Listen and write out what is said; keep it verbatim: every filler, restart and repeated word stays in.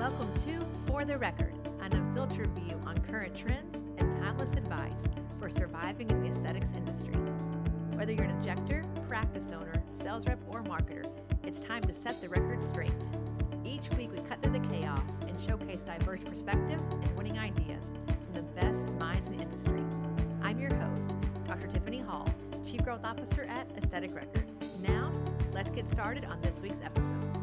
Welcome to For the Record, an unfiltered view on current trends and timeless advice for surviving in the aesthetics industry. Whether you're an injector, practice owner, sales rep, or marketer, it's time to set the record straight. Each week we cut through the chaos and showcase diverse perspectives and winning ideas from the best minds in the industry. I'm your host, Doctor Tiffany Hall, Chief Growth Officer at Aesthetic Record. Now, let's get started on this week's episode.